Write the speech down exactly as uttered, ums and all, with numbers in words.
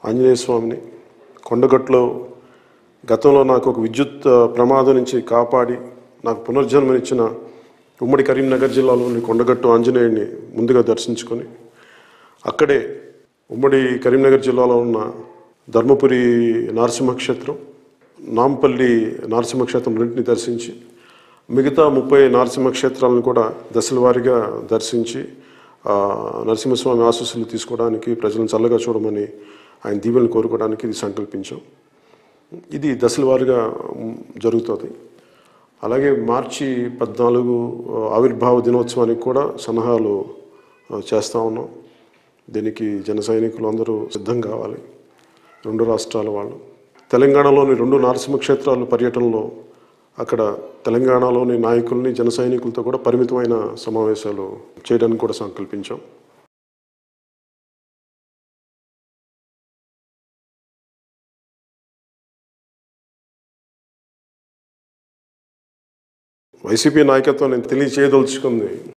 ఆంజనేయ స్వామిని కొండగట్టులో గతంలో నాకు ఒక విద్యుత్ ప్రమాదం నుంచి కాపాడి నాకు పునర్జన్మనిచ్చిన ఉమ్మడి కరీంనగర్ జిల్లాలోని కొండగట్టు ఆంజనేయుడిని ముందుగా దర్శించుకొని అక్కడే ఉమ్మడి కరీంనగర్ జిల్లాలో ఉన్న ధర్మపురి నరసింహక్షేత్రం, నాంపల్లి నరసింహక్షేత్రం రెండింటిని దర్శించి మిగతా ముప్పై నరసింహక్షేత్రాలను కూడా దశల వారీగా దర్శించి నరసింహస్వామి ఆశీస్సులు తీసుకోవడానికి, ప్రజలను చల్లగా చూడమని ఆయన దీవెనలు కోరుకోవడానికి ఇది సంకల్పించాం. ఇది దశల వారీగా జరుగుతుంది. అలాగే మార్చి పద్నాలుగు ఆవిర్భావ దినోత్సవానికి కూడా సన్నాహాలు చేస్తూ ఉన్నాం. దీనికి జన సైనికులు అందరూ సిద్ధం కావాలి. రెండు రాష్ట్రాల వాళ్ళు తెలంగాణలోని రెండు నరసింహ క్షేత్రాల పర్యటనలో అక్కడ తెలంగాణలోని నాయకుల్ని, జన సైనికులతో కూడా పరిమితమైన సమావేశాలు చేయడానికి కూడా సంకల్పించాం. వైసీపీ నాయకత్వం నేను తెలియచేయదలుచుకుంది